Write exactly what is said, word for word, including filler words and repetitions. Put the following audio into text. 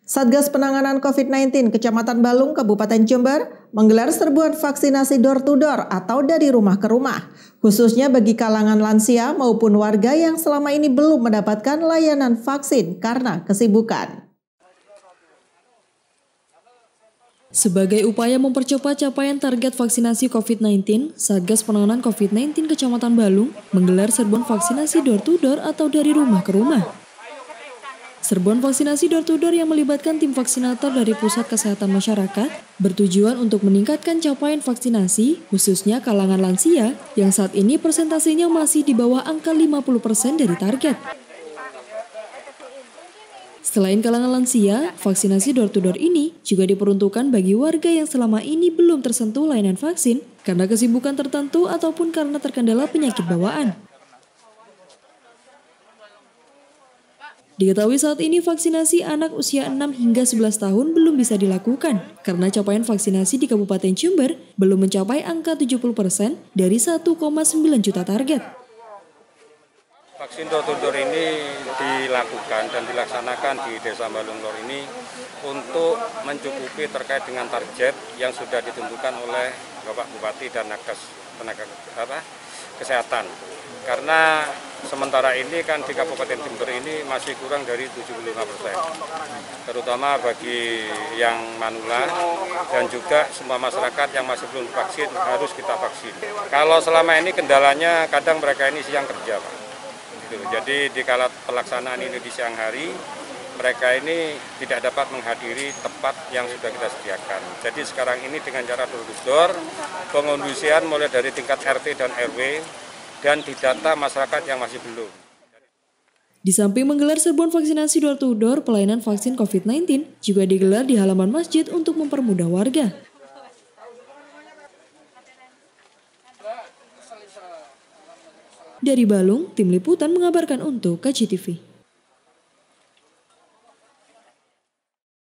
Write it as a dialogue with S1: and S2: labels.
S1: Satgas Penanganan covid sembilan belas Kecamatan Balung, Kabupaten Jember menggelar serbuan vaksinasi door-to-door atau dari rumah ke rumah, khususnya bagi kalangan lansia maupun warga yang selama ini belum mendapatkan layanan vaksin karena kesibukan.
S2: Sebagai upaya mempercepat capaian target vaksinasi covid sembilan belas, Satgas Penanganan covid sembilan belas Kecamatan Balung menggelar serbuan vaksinasi door-to-door atau dari rumah ke rumah. Serbuan vaksinasi door-to-door yang melibatkan tim vaksinator dari Pusat Kesehatan Masyarakat bertujuan untuk meningkatkan capaian vaksinasi, khususnya kalangan lansia yang saat ini persentasenya masih di bawah angka lima puluh persen dari target. Selain kalangan lansia, vaksinasi door-to-door ini juga diperuntukkan bagi warga yang selama ini belum tersentuh layanan vaksin karena kesibukan tertentu ataupun karena terkendala penyakit bawaan. Diketahui saat ini vaksinasi anak usia enam hingga sebelas tahun belum bisa dilakukan karena capaian vaksinasi di Kabupaten Jember belum mencapai angka tujuh puluh persen dari satu koma sembilan juta target.
S3: Vaksin door-to-door ini dilakukan dan dilaksanakan di Desa Balung Lor ini untuk mencukupi terkait dengan target yang sudah ditentukan oleh Bapak Bupati dan Nakes Tenaga apa, Kesehatan. Karena sementara ini kan di Kabupaten Jember ini masih kurang dari tujuh puluh lima persen, terutama bagi yang manula dan juga semua masyarakat yang masih belum vaksin harus kita vaksin. Kalau selama ini kendalanya kadang mereka ini siang kerja, Pak. Gitu. Jadi di kala pelaksanaan ini di siang hari, mereka ini tidak dapat menghadiri tempat yang sudah kita sediakan. Jadi sekarang ini dengan cara door-to-door, pengundusian mulai dari tingkat R T dan R W, dan didata masyarakat yang masih belum.
S2: Di samping menggelar serbuan vaksinasi door-to-door, pelayanan vaksin covid sembilan belas juga digelar di halaman masjid untuk mempermudah warga. Dari Balung, tim liputan mengabarkan untuk K C T V.